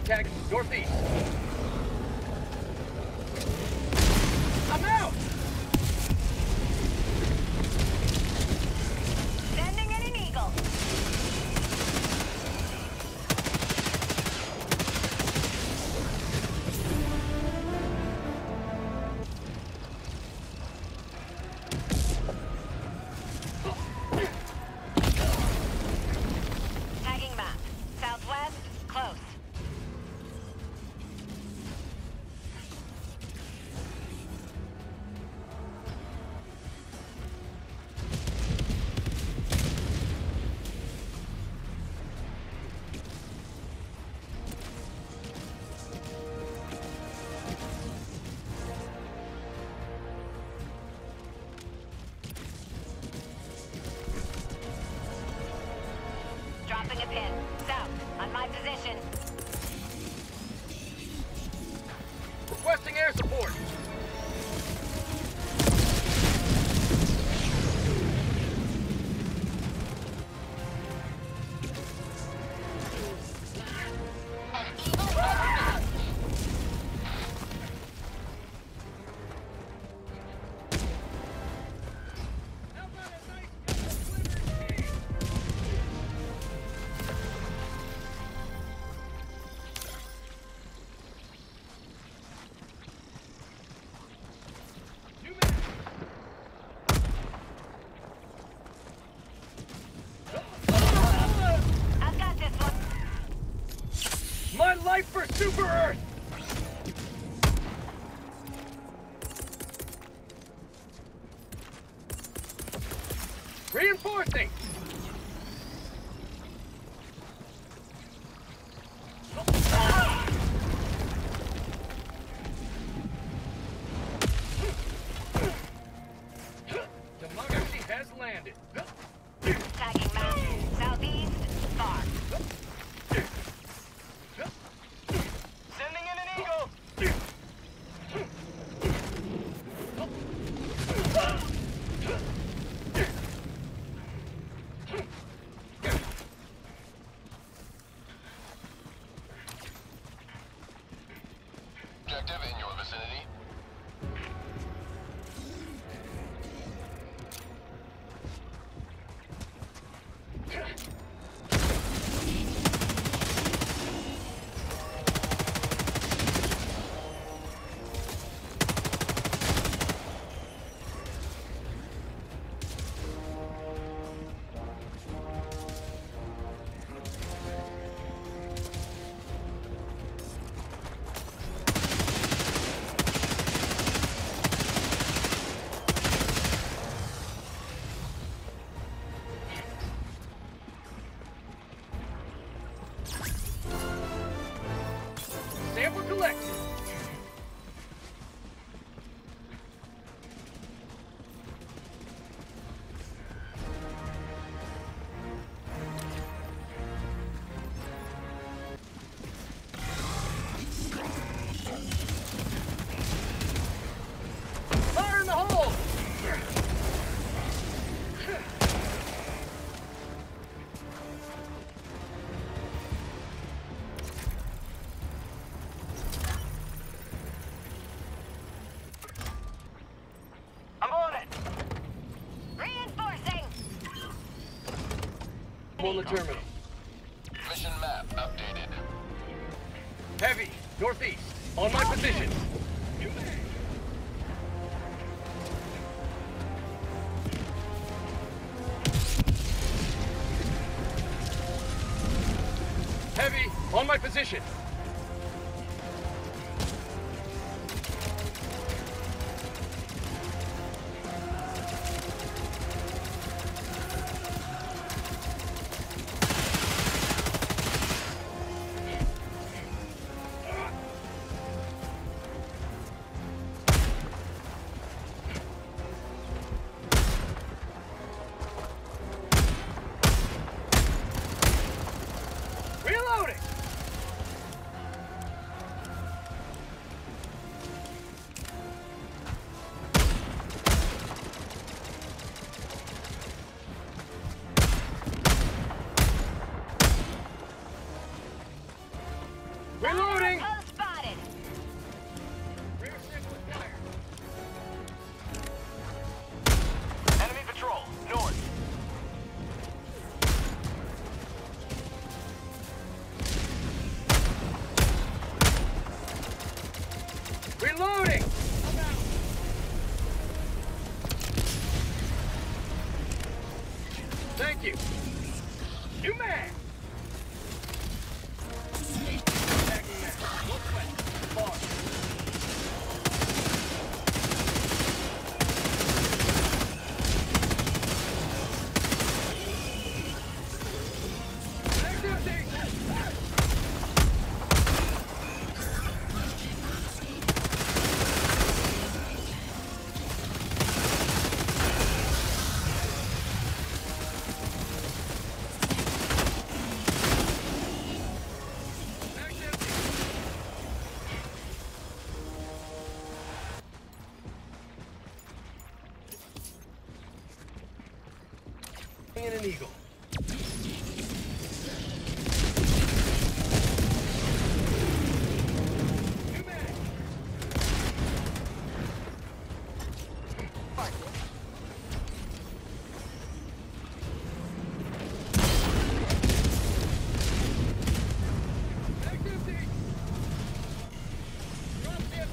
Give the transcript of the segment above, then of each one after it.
contact northeast. I'm out! Sending in an eagle. Tagging map. Southwest, close. Dropping a pin. South, on my position. Requesting air support. I've got this one. My life for Super Earth! Reinforcing! Democracy has landed. Tagging map. Southeast, far. Sending in an eagle! Objective in your vicinity. Sample collected. Fire in the hole! I'm on it! Reinforcing! On the terminal. Mission map updated. Heavy, northeast. On my position. Heavy, on my position. Reloading! Thank you. New mag. Tagging mag. Look west. Far. Mag's empty. Mag's empty. In an eagle. New mag. Mag's empty. Drop ship.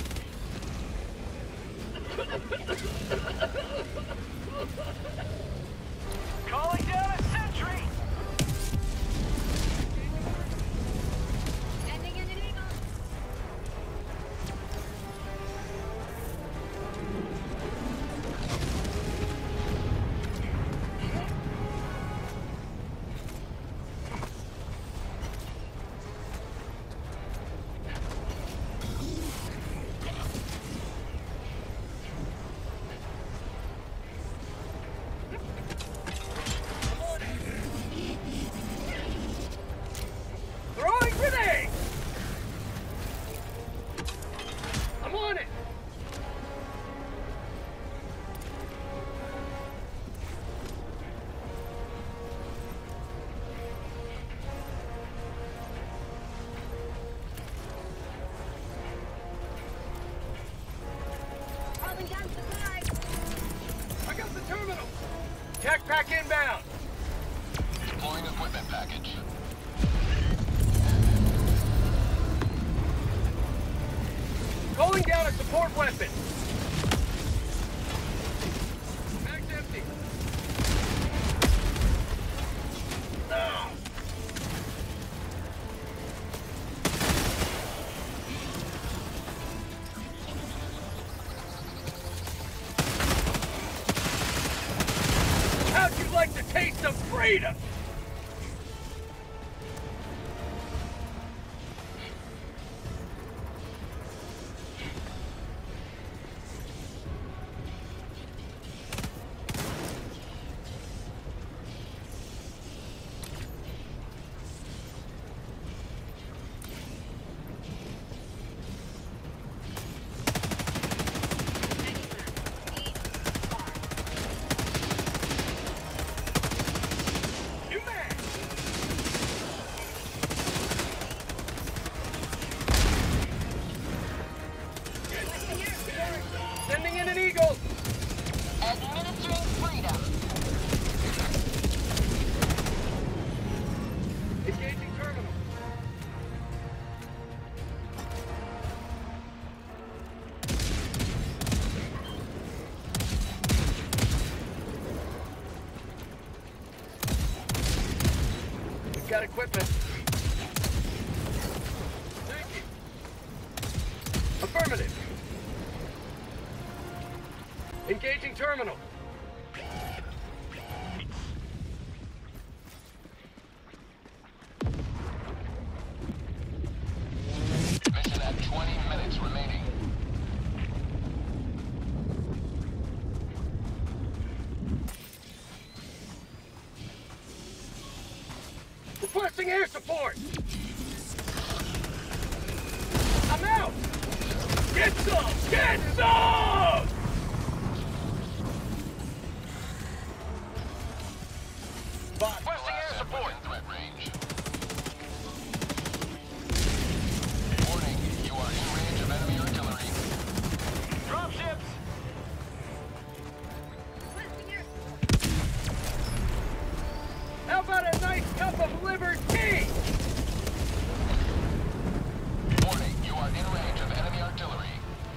Calling down a sentry. Sending in an eagle. Throwing grenade! I'm on it! Calling down supplies. I got the terminal! Tech pack inbound! Deploying equipment package. Calling down a support weapon! Mag's empty! No! How'd you like the taste of freedom? New mag! Sending in an eagle! Administering freedom. Engaging terminal. We've got equipment. Thank you. Affirmative. Engaging terminal. Mission at 20 minutes remaining. Requesting air support! I'm out! Get some! Get some! Requesting air support! Threat range. Warning, you are in range of enemy artillery. Dropships! Requesting air. How about a nice cup of liver tea? Warning, you are in range of enemy artillery.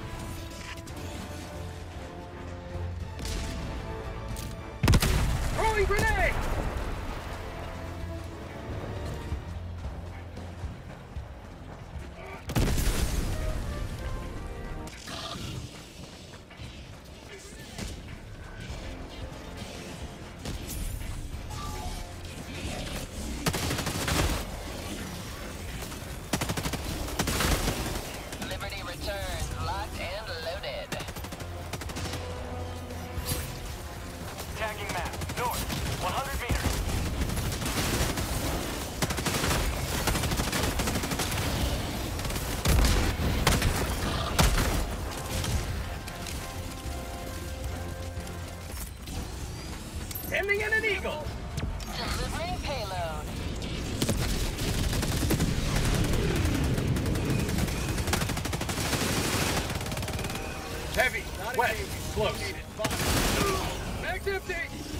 Throwing Throwing grenade! Liberty returns, locked and loaded. Tagging map. North. 100 meters. Sending in an eagle. Delivering payload. Heavy. West. Close. Mag's empty.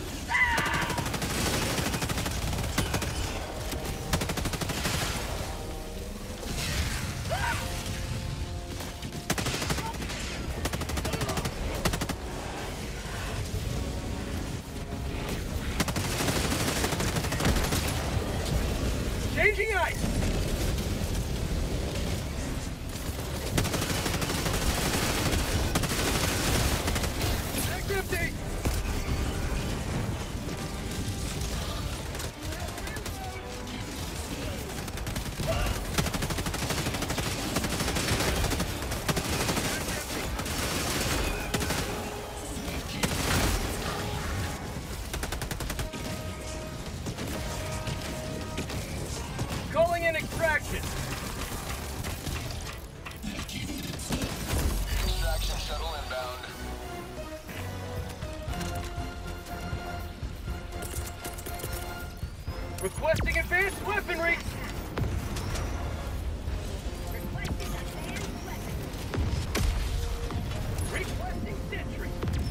Changing ice. Mag's empty. Calling in extraction. Extraction shuttle inbound. Requesting advanced weaponry. Requesting sentry.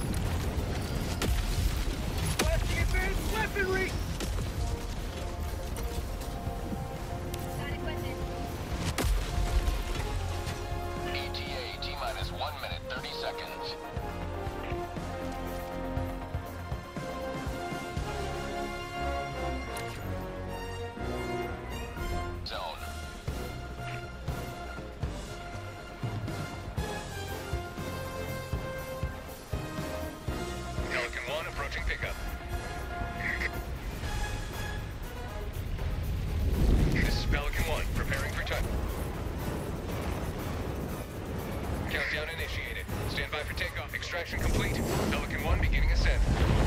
Requesting advanced weaponry. ETA T-minus 1 minute 30 seconds. Zone. Pelican 1 approaching pickup. This is Pelican 1, preparing for touch. Countdown initiated. Stand by for takeoff. Extraction complete. Pelican 1 beginning ascent.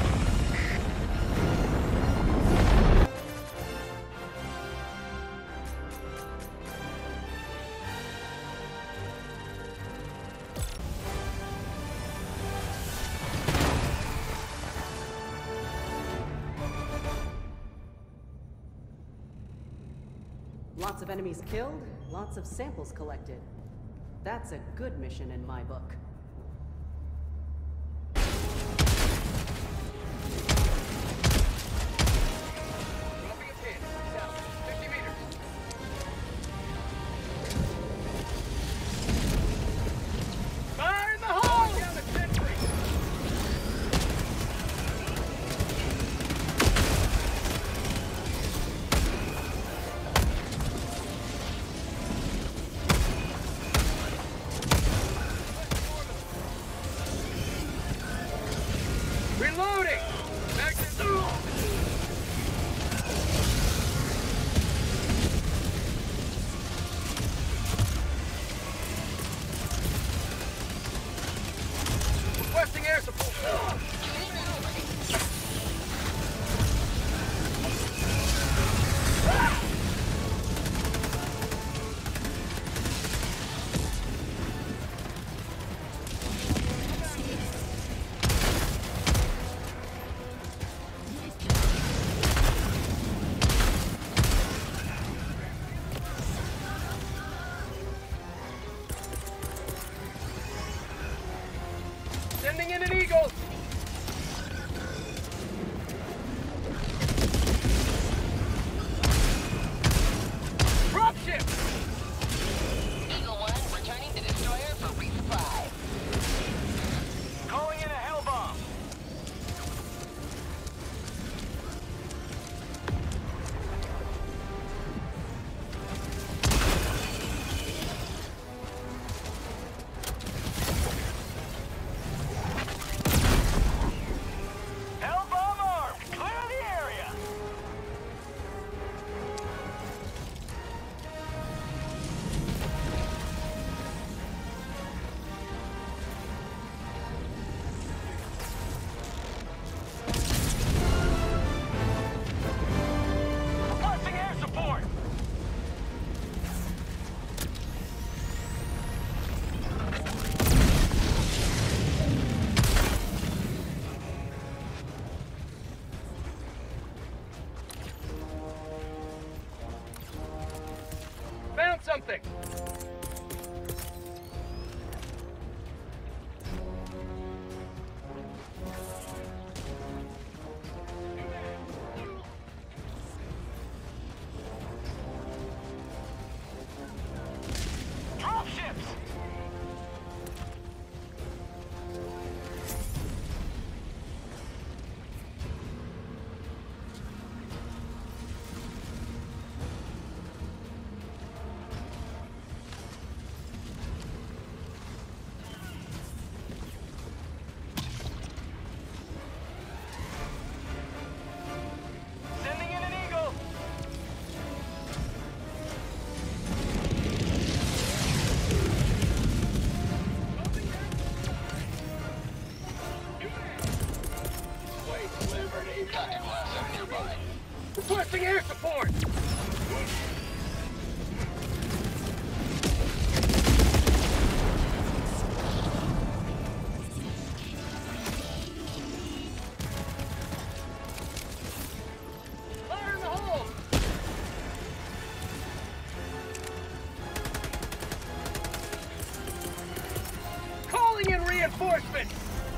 Lots of enemies killed, lots of samples collected. That's a good mission in my book. Dropping a pin. South. 50 meters. Fire in the hole! Down the sentry. something! Dropships! Sending in an Eagle! Tactical asset nearby. Requesting air support! Fire in the hole! Calling in reinforcements!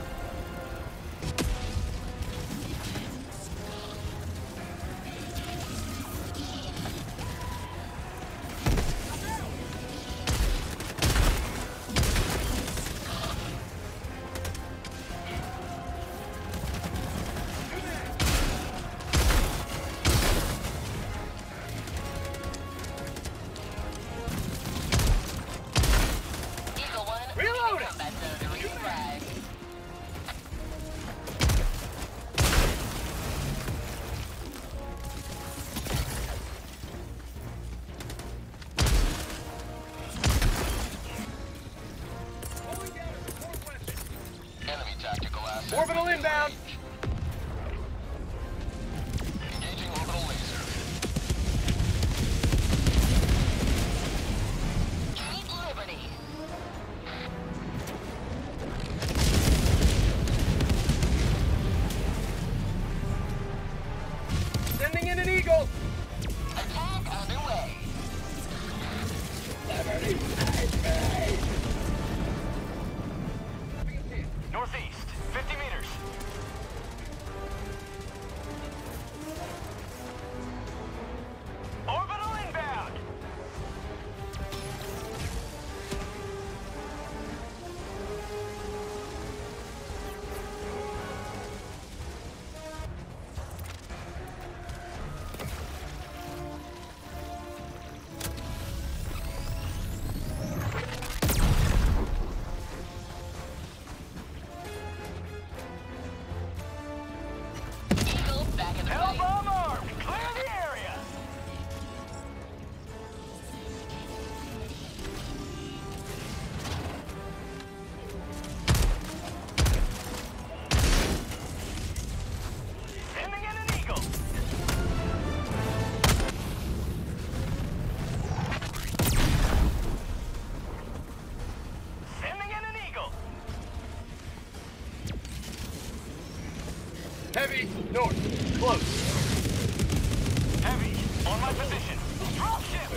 Eagle 1. Reloading! Combat zone to resupply. Pulling down a support weapon. Enemy tactical asset. Orbital inbound! Engaging orbital laser. Keep Liberty. Sending in an Eagle! Attack underway. Northeast, 50 meters. Orbital inbound! Eagle back in the Hell fight. bomb armed! Clear the area! Sending in an Eagle! Sending in an Eagle! Heavy, north, close. Heavy, on my position. Drop ship!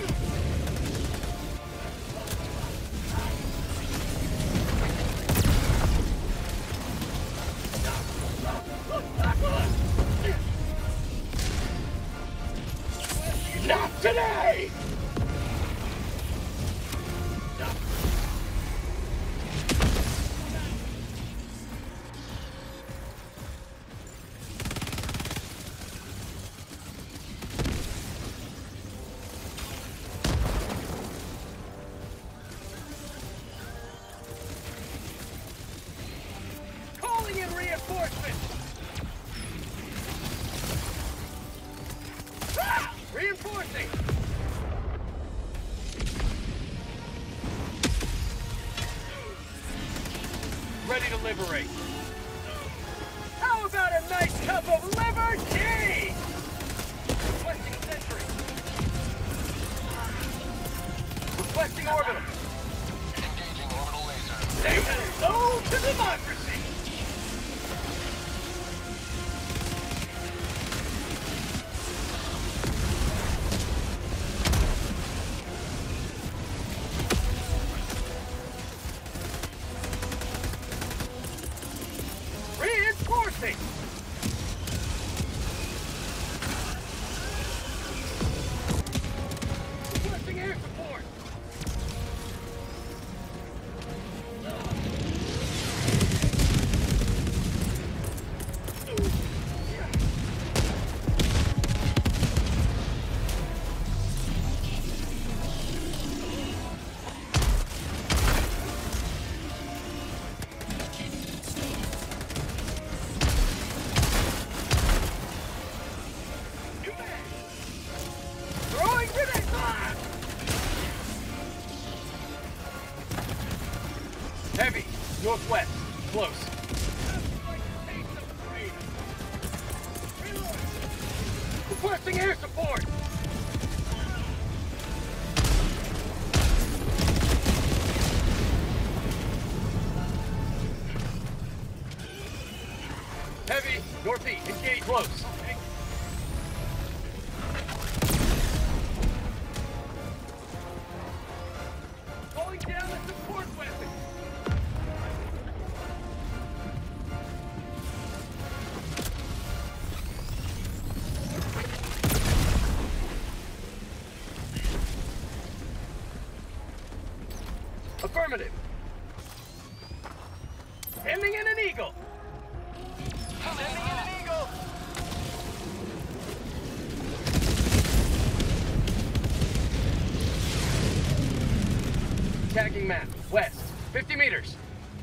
Not today! Calling in reinforcements! Ah! Reinforcing! Ready to liberate. How about a nice cup of liberty? Requesting sentry. Requesting orbital. Engaging orbital laser. Say hello to democracy! Northwest. Close. Requesting air support! Heavy, northeast, engage close. Calling down the support weapon. Affirmative. Sending in an eagle. Sending in an eagle. Tagging map. West. 50 meters.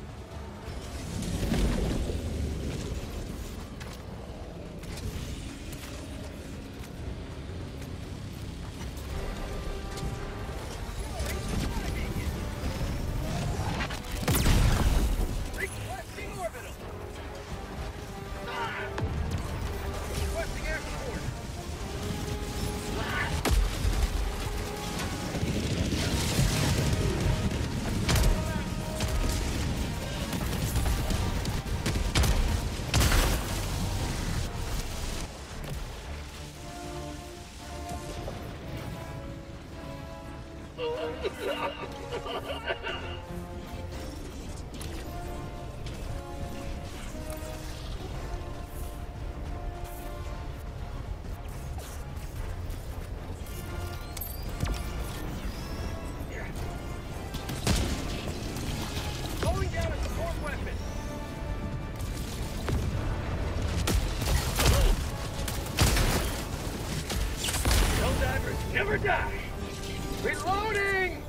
Going down a support weapon. Helldivers never die. Reloading!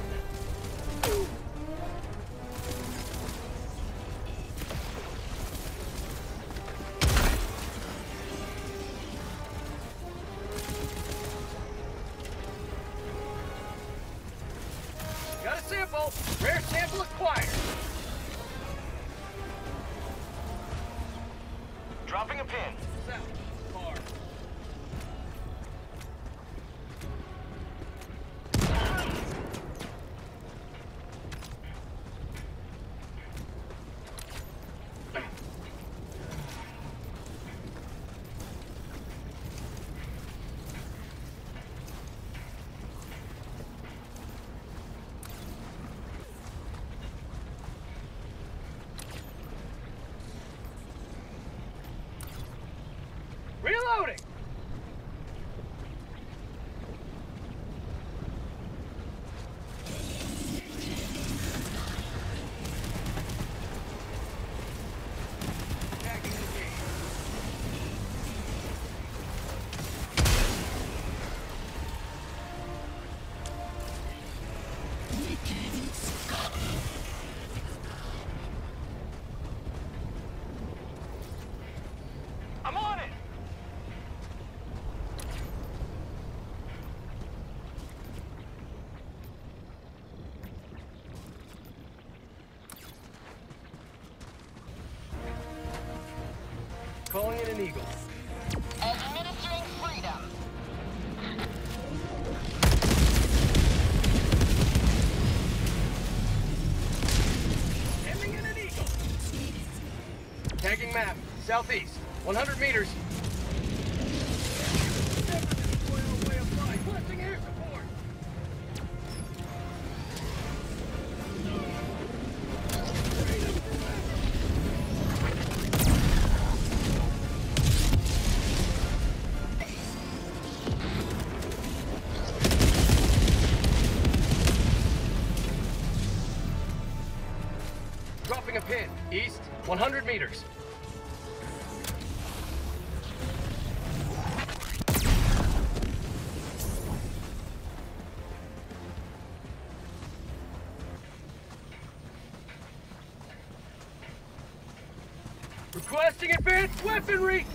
Got a sample. Rare sample acquired. Dropping a pin. South. Far. Reloading! Tagging the game. I'm on it! Calling in an eagle. Administering freedom. Sending in an eagle. Tagging map. Southeast. 100 meters. Never destroy our way of life. Requesting air support. Dropping a pin. East. 100 meters. Requesting advanced weaponry!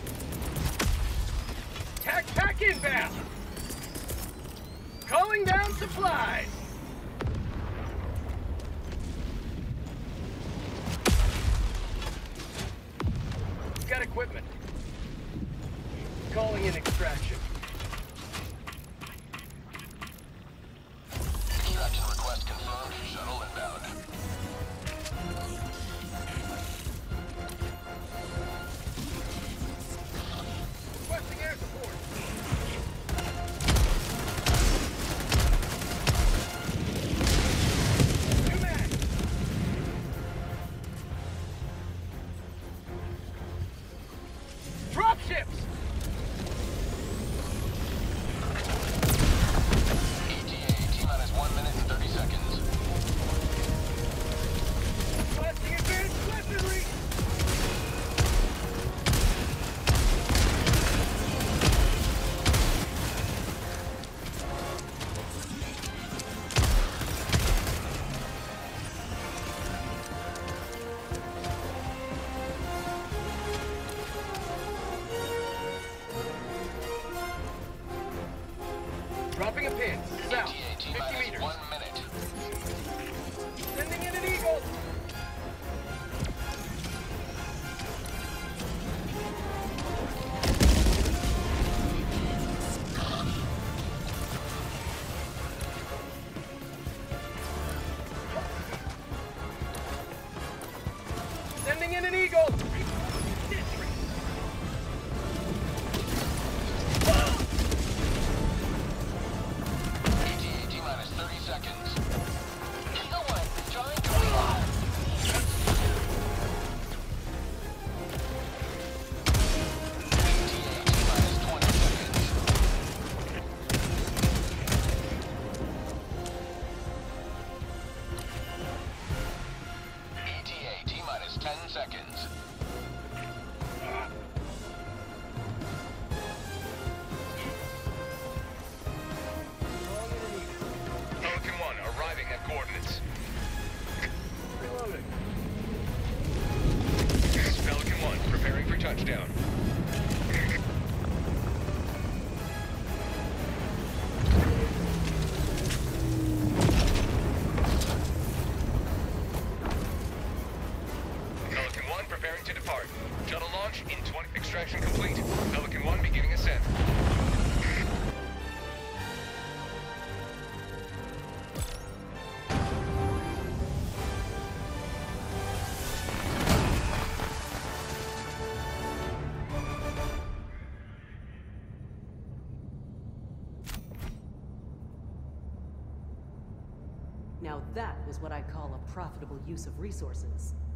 Tac pack inbound! Calling down supplies! Got equipment. Calling in extraction. Extraction request confirmed. Shuttle inbound. Requesting air support. New mag. Drop ships! ETA, T-minus 1 minute and 30 seconds. Blasting advanced weaponry! Dropping a pin. South. ETA, 50 T-minus meters. 1 minute. Sending in an eagle. Sending in an eagle. ETA, T-minus 30 seconds. No one, trying to reload. ETA, T-minus 20 seconds. ETA, T-minus 10 seconds. Pelican 1 arriving at coordinates. Reloading. Pelican 1 preparing for touchdown. Pelican 1 preparing to depart. Shuttle launch in 20. Extraction complete. Pelican 1 beginning ascent. Now that was what I call a profitable use of resources.